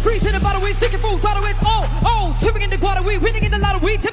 Freeze in the bottle, we sticking fools, bottle is oh, swimming in the water, we winning in the lottery.